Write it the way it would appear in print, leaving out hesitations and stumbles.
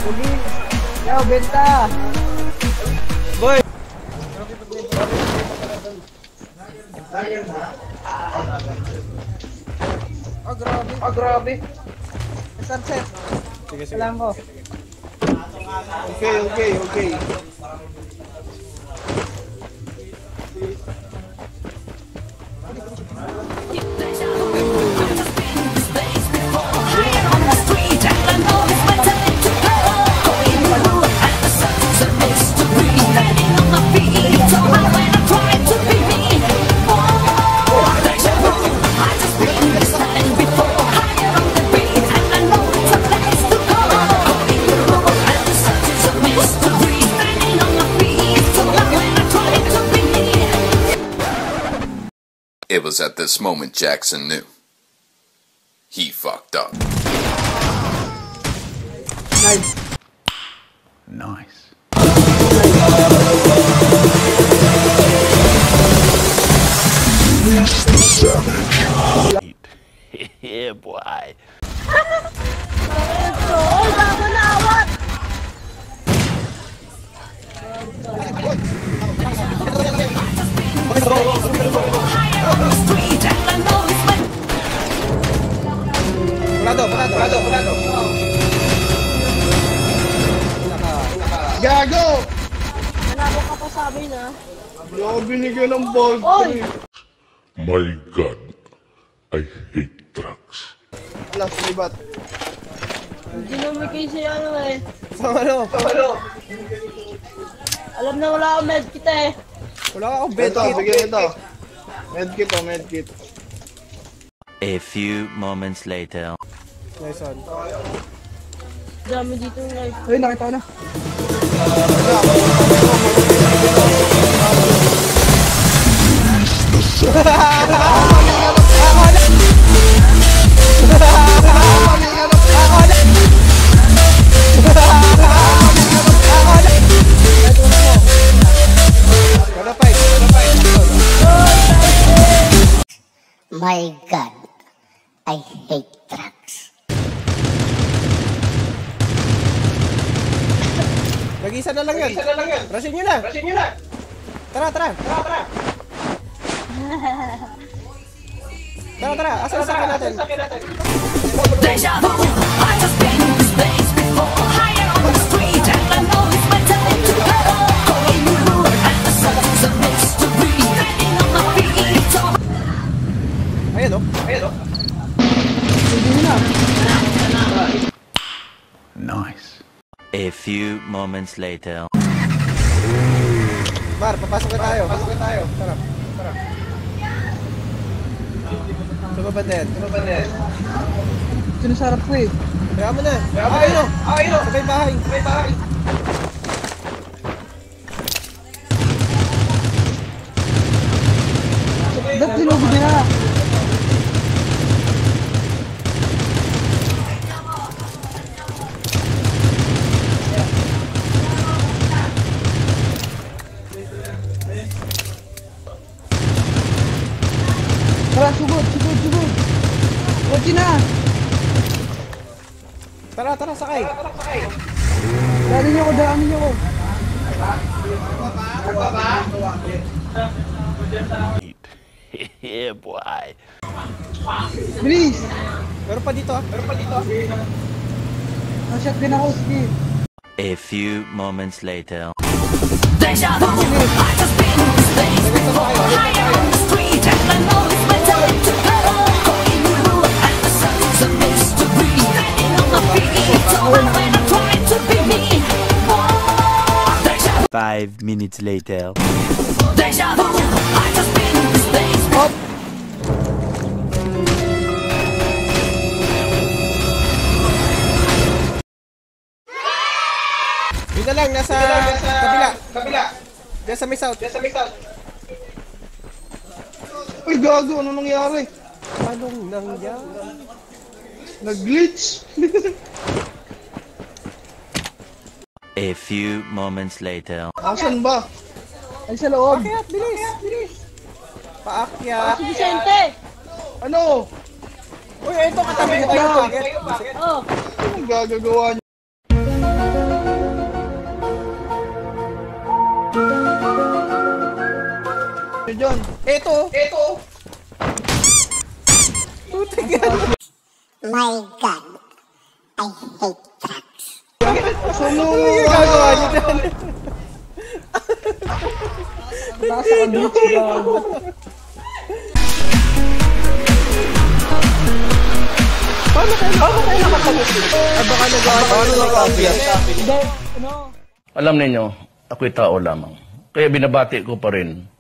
Uli. Yo, benta. Boy. Oh, grabe. Oh, grabe. Sunset. Sige, sige. Alam ko. Okay. It was at this moment Jackson knew. He fucked up. Nice. Yeah, boy. Pulado. Gago! Nanabo ka pa sa amin, ha? Hindi ako binigyan ng ball. My God, I hate drugs. Alas, libat. Hindi naman kayo siya ano eh. Sa ano? Alam na wala akong medkit eh. Wala akong medkit. Bigyan ito. Medkit. A few moments later. Nice one. Dami dito yung life. Ayun, nakita ko na. My God, I hate drugs. Mag-isa na lang yan. Rasin nyo na. Tara. Tara. Asa sakin natin? JApogi, I just been in this place before. Higher on the street and I know it's my time to go. Calling you and the sun's a mystery. Standing on my feet. Ayan o. Hindi na. Nice. A few moments later. Mar, papasok na tayo. Tara. Sumabad din. Sinasarap ko eh. Kaya mo na. Ayun o. Sabay bahay. Ba't tinugod nila? Tara, sugod. Huwag na. Tara, sakay. Daanin niyo ko. Yeah, boy. Bilis. Meron pa dito. Shotgun ako, sige. A few moments later. JApogi, I just been in this place before. Higher on the street and I know it's my time to go. Calling you and the sun's a mystery. Standing on my feet, so when I try to be me. 5 minutes later. JApogi, I just been in this place before. Dito lang, nasa kabila. Diyan sa may south. Uy, gago, ano nangyari? Nag-glitch. A few moments later. Asan ba? Ay, sa loob. Paakyat, bilis. Paakyat. Si Vicente! Ano? Uy, ito katabi ko kayo. Oh. Anong gagagawa niyo? John. Eto. Putik yan. My God, I hate trucks. Ano yung gagawa niyo dyan? Nasa ka-glitch lang. Paano kayo nakapag-glitch? Baka nag-copy. Alam ninyo, ako'y tao lamang. Kaya binabati ko pa rin